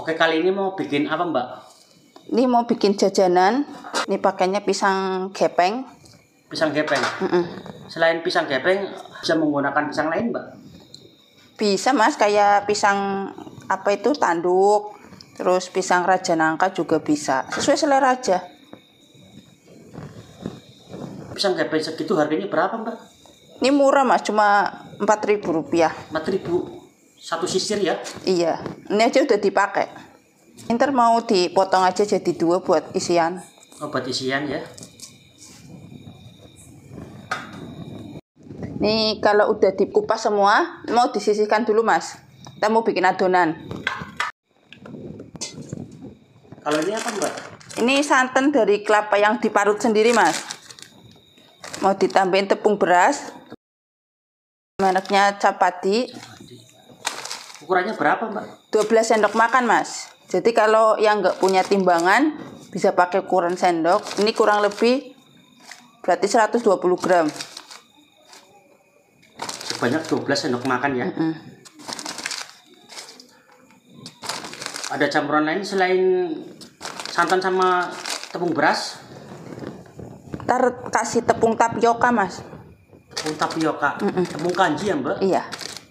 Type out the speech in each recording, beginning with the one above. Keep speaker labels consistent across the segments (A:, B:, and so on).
A: Oke, kali ini mau bikin apa, Mbak?
B: Ini mau bikin jajanan. Ini pakainya pisang gepeng.
A: Pisang gepeng. Selain pisang gepeng, bisa menggunakan pisang lain, Mbak?
B: Bisa Mas, kayak pisang apa itu tanduk, terus pisang raja nangka juga bisa. Sesuai selera aja.
A: Pisang gepeng segitu harganya berapa, Mbak?
B: Ini murah Mas, cuma Rp4.000.
A: 4.000 satu sisir ya?
B: Iya, ini aja udah dipakai. Ntar mau dipotong aja jadi 2 buat isian.
A: Oh, buat isian ya?
B: Nih kalau udah dikupas semua, mau disisihkan dulu Mas. Kita mau bikin adonan.
A: Kalau ini apa, Mbak?
B: Ini santan dari kelapa yang diparut sendiri Mas. Mau ditambahin tepung beras. Mereknya Capati.
A: Ukurannya berapa, Mbak?
B: 12 sendok makan Mas. Jadi kalau yang nggak punya timbangan bisa pakai ukuran sendok. Ini kurang lebih berarti 120 gram.
A: Sebanyak 12 sendok makan ya? Ada campuran lain selain santan sama tepung beras?
B: Ntar kasih tepung tapioka Mas.
A: Tepung tapioka, tepung kanji ya, Mbak?
B: Iya.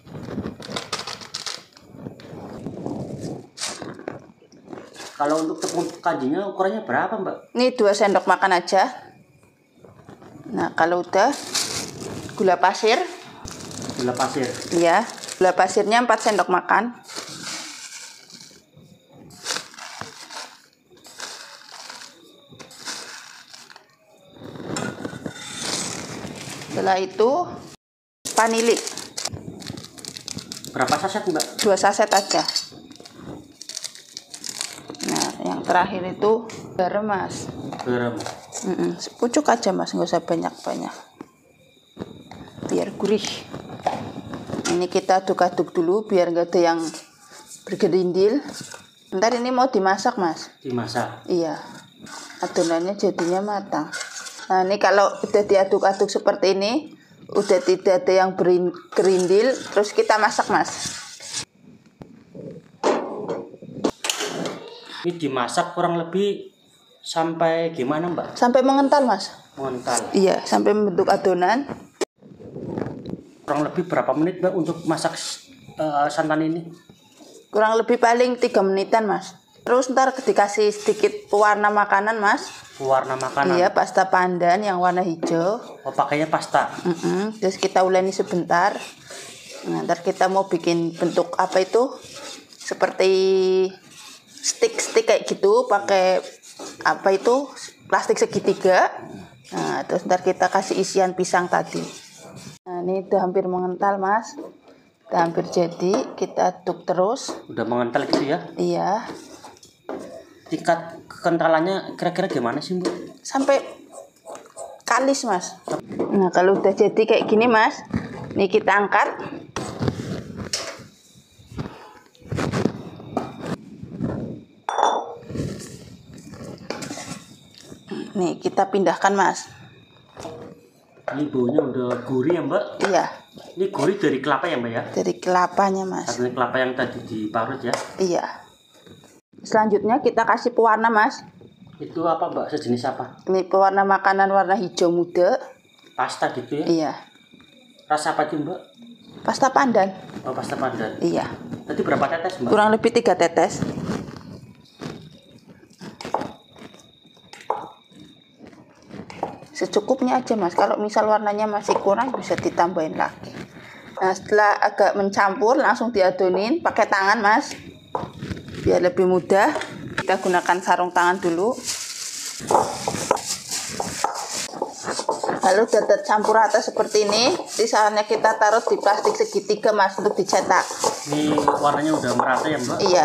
A: Kalau untuk tepung kanjinya ukurannya berapa, Mbak?
B: Ini 2 sendok makan aja. Nah kalau udah, gula pasir.
A: Gula pasir.
B: Iya, gula pasirnya 4 sendok makan. Setelah itu vanili.
A: Berapa saset, Mbak?
B: 2 saset aja. Nah, yang terakhir itu garam Mas.
A: Garam.
B: Sepucuk aja Mas, nggak usah banyak-banyak. Biar gurih. Ini kita aduk-aduk dulu biar nggak ada yang bergerindil. Ntar ini mau dimasak Mas.
A: Dimasak?
B: Iya. Adonannya jadinya matang. Nah ini kalau udah diaduk-aduk seperti ini, udah tidak ada yang bergerindil, terus kita masak Mas.
A: Ini dimasak kurang lebih sampai gimana, Mbak?
B: Sampai mengental Mas.
A: Mengental.
B: Iya, sampai membentuk adonan.
A: Kurang lebih berapa menit, Mbak, untuk masak santan ini?
B: Kurang lebih paling 3 menitan Mas. Terus ntar dikasih sedikit pewarna makanan Mas.
A: Pewarna makanan?
B: Iya, pasta pandan yang warna hijau.
A: Oh, pakainya pasta?
B: Terus kita uleni sebentar. Nah, ntar kita mau bikin bentuk apa itu? Seperti stick kayak gitu, pakai apa itu? Plastik segitiga. Nah, terus ntar kita kasih isian pisang tadi. Nah, ini udah hampir mengental Mas. Udah hampir jadi, kita aduk terus.
A: Udah mengental gitu ya?
B: Iya.
A: Tingkat kekentalannya kira-kira gimana sih, Mbak?
B: Sampai kalis Mas. Nah, kalau udah jadi kayak gini Mas, ini kita angkat. Nih, kita pindahkan Mas.
A: Ini baunya udah gurih ya, Mbak?
B: Iya.
A: Ini gurih dari kelapa ya, Mbak ya?
B: Dari kelapanya Mas.
A: Dari kelapa yang tadi diparut ya?
B: Iya. Selanjutnya kita kasih pewarna Mas.
A: Itu apa, Mbak? Sejenis apa?
B: Ini pewarna makanan warna hijau muda.
A: Pasta gitu ya?
B: Iya.
A: Rasa apa itu, Mbak?
B: Pasta pandan.
A: Oh, pasta pandan.
B: Iya.
A: Tadi berapa tetes, Mbak?
B: Kurang lebih 3 tetes. Secukupnya aja Mas. Kalau misal warnanya masih kurang bisa ditambahin lagi. Nah, setelah agak mencampur langsung diadonin pakai tangan Mas. Biar lebih mudah. Kita gunakan sarung tangan dulu. Lalu udah tercampur rata seperti ini, saatnya kita taruh di plastik segitiga Mas untuk dicetak.
A: Ini warnanya udah merata ya, Mbak?
B: Iya.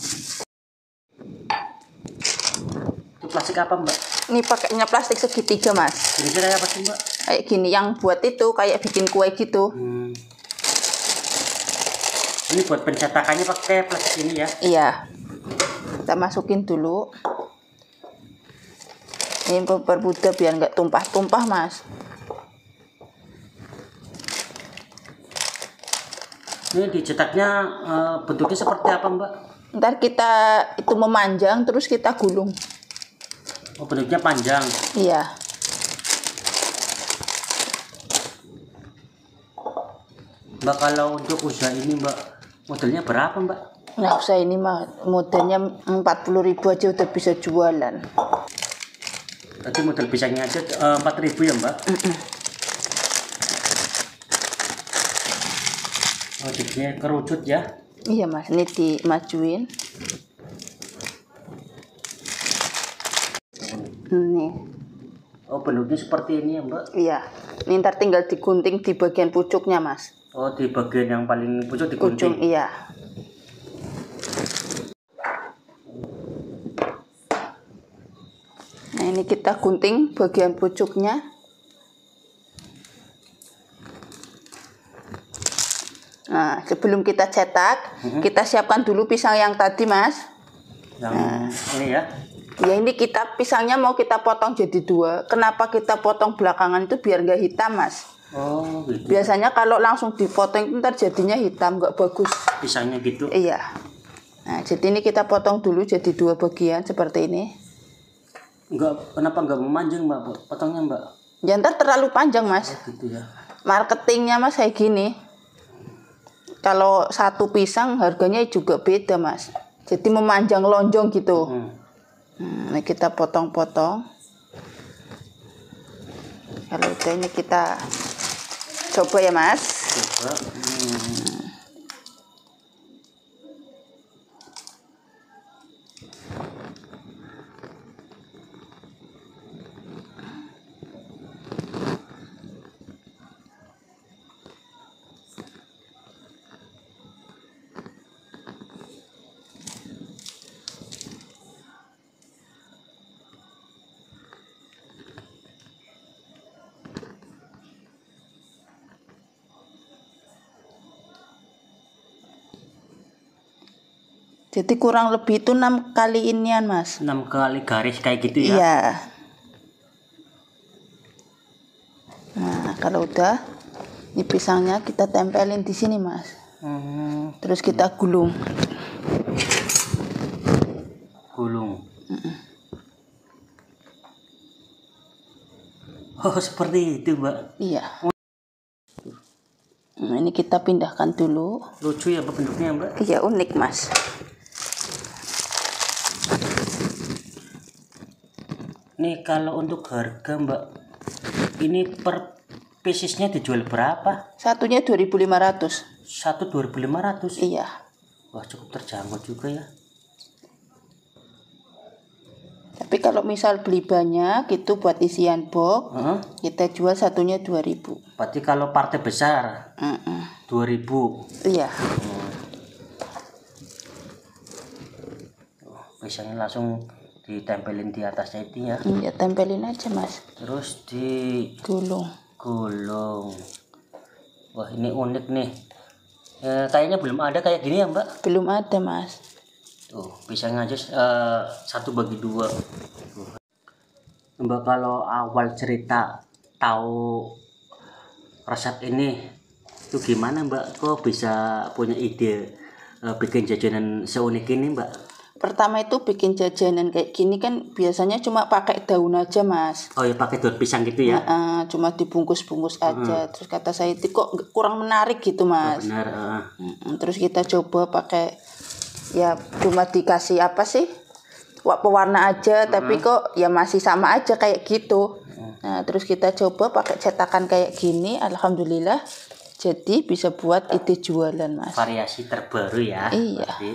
A: Itu plastik apa, Mbak?
B: Ini pakainya plastik segitiga Mas.
A: Ini kayak apa sih, Mbak?
B: Kayak gini, yang buat itu kayak bikin kue gitu.
A: Ini buat pencetakannya pakai plastik ini ya?
B: Iya. Kita masukin dulu. Ini mempermudah biar nggak tumpah-tumpah Mas.
A: Ini dicetaknya bentuknya seperti apa, Mbak?
B: Ntar kita itu memanjang terus kita gulung.
A: Oh, bentuknya panjang.
B: Iya.
A: Mbak, kalau untuk usaha ini Mbak, modelnya berapa Mbak?
B: Nah, usaha ini mah modalnya 40.000 aja udah bisa jualan.
A: Berarti modal pisangnya aja 4.000 ya Mbak? Oh, jadinya kerucut ya?
B: Iya Mas, ini dimajuin. Nih.
A: Oh, bentuknya seperti ini ya Mbak?
B: Iya. Ini ntar tinggal digunting di bagian pucuknya Mas.
A: Oh, di bagian yang paling pucuk
B: Ujung,
A: digunting?
B: iya. Nah, ini kita gunting bagian pucuknya. Nah, sebelum kita cetak, kita siapkan dulu pisang yang tadi, Mas.
A: Yang ini ya?
B: Ya, ini kita pisangnya mau kita potong jadi 2. Kenapa kita potong belakangan itu biar nggak hitam, Mas?
A: Oh, gitu.
B: Biasanya kalau langsung dipotong itu ntar jadinya hitam, nggak bagus.
A: Pisangnya gitu?
B: Iya. Nah, jadi ini kita potong dulu jadi 2 bagian seperti ini.
A: Kenapa nggak memanjang Mbak potongnya Mbak?
B: Ya ntar terlalu panjang Mas.
A: Oh, gitu ya.
B: Marketingnya Mas kayak gini. Kalau satu pisang harganya juga beda Mas. Jadi memanjang lonjong gitu. Nah, kita potong-potong. Kalau udah ini kita coba ya Mas.
A: Coba.
B: Jadi kurang lebih itu 6 kali inian Mas.
A: 6 kali garis kayak gitu ya?
B: Iya. Nah, kalau udah, ini pisangnya kita tempelin di sini Mas. Terus kita gulung.
A: Gulung. Oh, seperti itu Mbak?
B: Iya. Nah, ini kita pindahkan dulu.
A: Lucu ya bentuknya Mbak?
B: Iya, unik Mas.
A: Nih kalau untuk harga Mbak, ini per piecesnya dijual berapa?
B: Satunya 2.500.
A: Satu 2.500?
B: Iya.
A: Wah, cukup terjangkau juga ya.
B: Tapi kalau misal beli banyak itu buat isian box, kita jual satunya 2.000.
A: Berarti kalau partai besar 2.000.
B: Iya.
A: Pisangnya langsung ditempelin di atasnya itu ya?
B: Iya, tempelin aja Mas.
A: Terus digulung. Wah, ini unik nih. Kayaknya belum ada kayak gini ya Mbak?
B: Belum ada Mas.
A: Tuh, pisangnya aja 1/2. Mbak, kalau awal cerita tahu resep ini itu gimana Mbak? Kok bisa punya ide bikin jajanan seunik ini Mbak?
B: Pertama itu bikin jajanan kayak gini kan biasanya cuma pakai daun aja Mas.
A: Oh ya, pakai daun pisang gitu ya?
B: Cuma dibungkus-bungkus aja. Terus kata saya itu kok kurang menarik gitu Mas.
A: Oh, benar.
B: Terus kita coba pakai, ya cuma dikasih apa sih, pewarna aja, tapi kok ya masih sama aja kayak gitu. Nah terus kita coba pakai cetakan kayak gini, alhamdulillah jadi bisa buat ide jualan Mas.
A: Variasi terbaru ya?
B: Iya.
A: Berarti.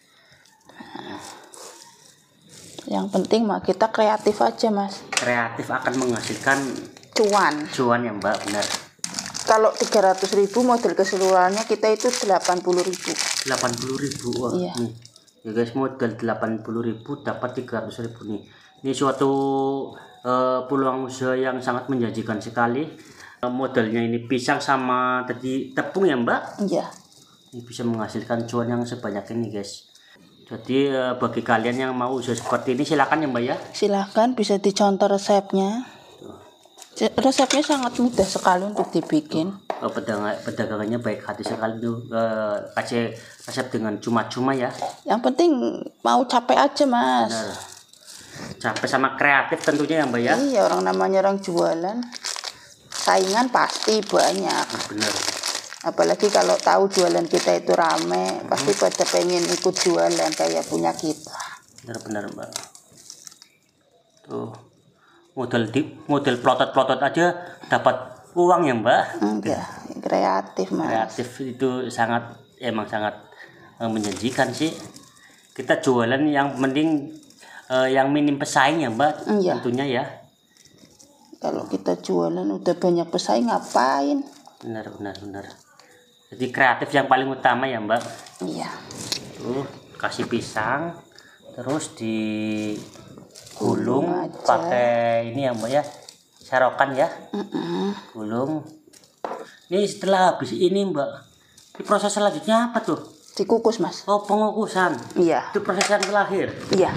B: Yang penting mah kita kreatif aja Mas.
A: Kreatif akan menghasilkan
B: Cuan
A: ya Mbak, benar.
B: Kalau 300.000 model keseluruhannya kita itu 80.000.
A: 80.000. Wah.
B: Iya.
A: Nih. Ya guys, modal 80.000 dapat 300.000 nih. Ini suatu peluang usaha yang sangat menjanjikan sekali. Modalnya ini pisang sama tadi tepung ya Mbak?
B: Iya.
A: Ini bisa menghasilkan cuan yang sebanyak ini guys. Jadi bagi kalian yang mau usaha seperti ini silakan ya Mbak ya.
B: Silahkan, bisa dicontoh resepnya. Resepnya sangat mudah sekali untuk dibikin.
A: pedagangannya baik hati sekali tuh, kasih resep dengan cuma-cuma ya.
B: Yang penting mau capek aja mas.
A: Benar. Capek sama kreatif tentunya ya Mbak ya.
B: Iya, orang namanya orang jualan, saingan pasti banyak.
A: Benar.
B: Apalagi kalau tahu jualan kita itu rame, pasti pada pengen ikut jualan kayak punya kita.
A: Benar-benar Mbak. Tuh model plotot-plotot aja dapat uang ya Mbak.
B: Enggak, kreatif mas.
A: Kreatif itu emang sangat menjanjikan sih. Kita jualan yang penting yang minim pesaing ya Mbak.
B: Iya.
A: Tentunya ya.
B: Kalau kita jualan udah banyak pesaing ngapain?
A: Benar. Jadi kreatif yang paling utama ya Mbak.
B: Iya.
A: Tuh kasih pisang, terus digulung
B: Gulung aja.
A: pakai ini ya Mbak ya, serokan ya. Gulung. Ini setelah habis ini Mbak, di proses selanjutnya apa tuh?
B: Dikukus mas.
A: Oh, pengukusan.
B: Iya.
A: Itu proses yang terakhir.
B: Iya.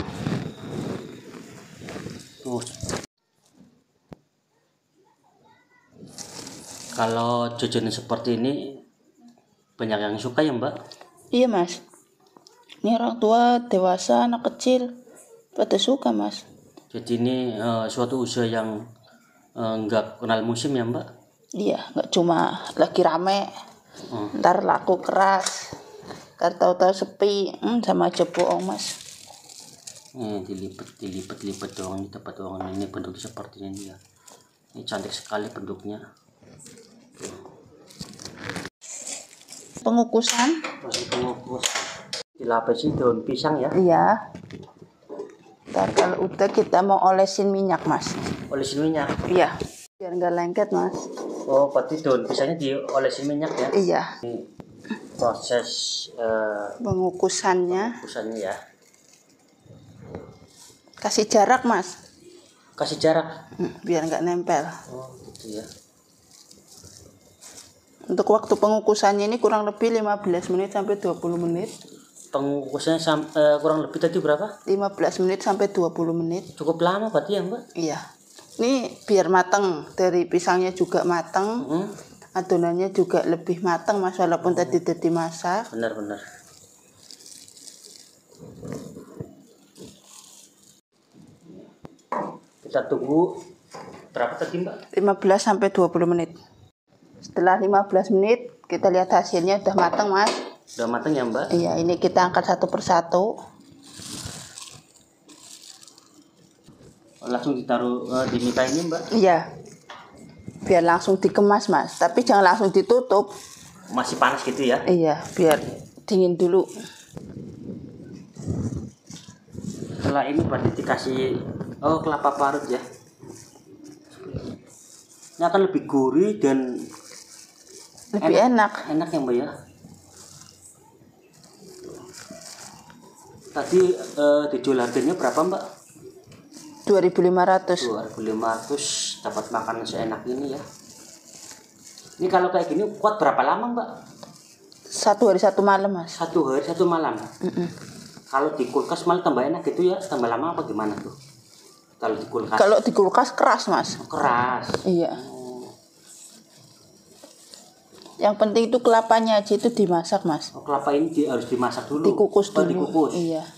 A: Tuh. Kalau jajanan seperti ini banyak yang suka ya Mbak.
B: Iya mas. Ini orang tua, dewasa, anak kecil pada suka mas.
A: Jadi ini suatu usaha yang nggak kenal musim ya Mbak.
B: Iya, nggak cuma lagi rame, ntar laku keras, ntar tahu-tahu sepi, sama aja bohong mas.
A: Dilipat doang, ini dapat uang ini bentuknya seperti ini ya. Ini cantik sekali bentuknya.
B: Pengukusan?
A: Masih pengukus. Dilapisi daun pisang ya.
B: Iya. Ntar kalau udah kita mau olesin minyak mas.
A: Olesin minyak.
B: Iya. Biar nggak lengket mas.
A: Oh, berarti daun pisangnya diolesin minyak ya.
B: Iya.
A: Ini proses
B: Pengukusannya.
A: pengukusannya ya.
B: Kasih jarak mas.
A: Kasih jarak.
B: Biar nggak nempel.
A: Oh, gitu ya.
B: Untuk waktu pengukusannya ini kurang lebih 15 menit sampai 20 menit.
A: Pengukusannya kurang lebih tadi berapa?
B: 15 menit sampai 20 menit.
A: Cukup lama berarti ya Mbak?
B: Iya. Ini biar matang, dari pisangnya juga matang. Adonannya juga lebih matang mas, walaupun tadi dimasak.
A: Benar. Kita tunggu berapa tadi Mbak?
B: 15 sampai 20 menit. Setelah 15 menit kita lihat hasilnya udah matang mas.
A: Udah matang ya Mbak?
B: Iya, ini kita angkat satu persatu.
A: Langsung ditaruh di mika ini Mbak?
B: Iya. Biar langsung dikemas mas, tapi jangan langsung ditutup.
A: Masih panas gitu ya?
B: Iya, biar dingin dulu.
A: Setelah ini berarti dikasih kelapa parut ya. Ini akan lebih gurih dan
B: Lebih enak.
A: Enak ya Mbak ya. Tadi dijual harganya berapa Mbak?
B: 2.500.
A: 2.500 dapat makanan seenak ini ya. Ini kalau kayak gini kuat berapa lama Mbak?
B: 1 hari 1 malam mas.
A: 1 hari 1 malam. Kalau di kulkas malah tambah enak gitu ya, tambah lama apa gimana tuh? Kalau di kulkas?
B: Kalau di kulkas keras mas.
A: Keras.
B: Iya. Yang penting itu kelapanya aja itu dimasak mas.
A: Kelapa ini harus dimasak dulu.
B: Dikukus dulu.
A: Dikukus.
B: Iya.